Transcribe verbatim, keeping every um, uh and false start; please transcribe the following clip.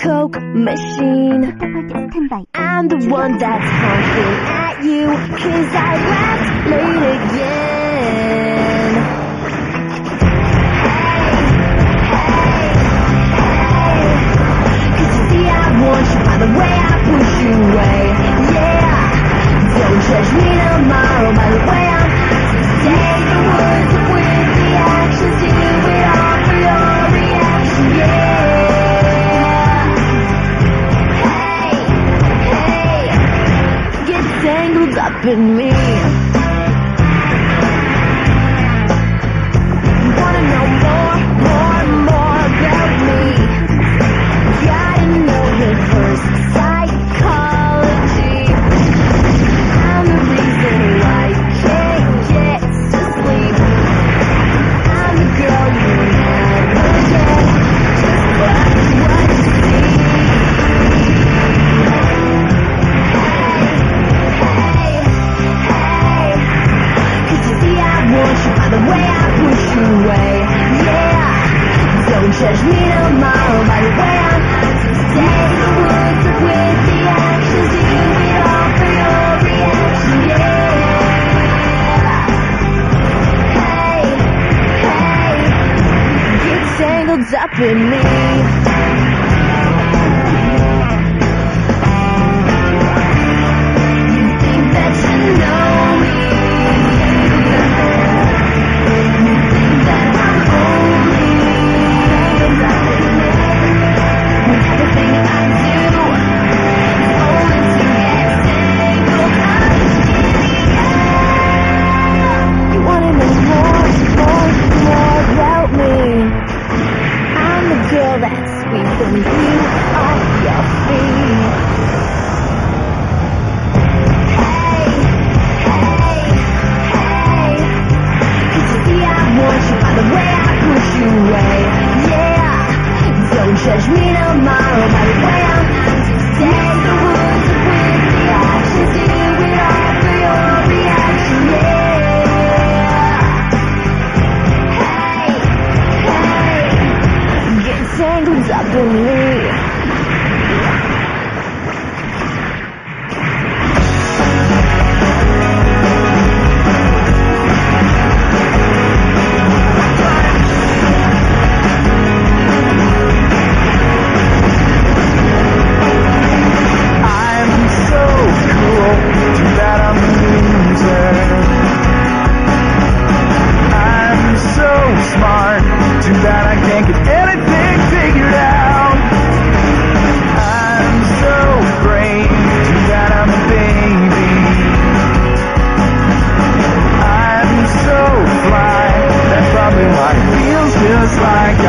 Coke machine. I'm the one that's honking at you, cause I left late again. Hey, hey, hey. Cause you see I want you by the way I push you away. Yeah, don't judge me tomorrow by the way I'm today. The words are with the actions, do it all for your reaction, yeah. Tangled up in me. Wanna know more, more, more about me. Gotta know reverse psychology. I'm the reason why you can't get to sleep. I'm the girl you never get. Just watch what you see. By the way I push you away, yeah. Don't judge me tomorrow by the way I'm today. The words are with the actions, do it all for your reaction, yeah. Hey, hey, get tangled up in me. That's sweeping you off your feet. Hey, hey, hey. Cause you see I want you by the way I push you away. Yeah, don't judge me tomorrow by the way I'm today. The words are with the actions, do it all for your reaction, yeah. Hey, hey. Tangled up in me. I'm so cool, too bad I'm a loser. I'm so smart, too bad I can't get anything figured out. I'm so great, too bad I'm a baby. I'm so fly, that's probably why it feels just like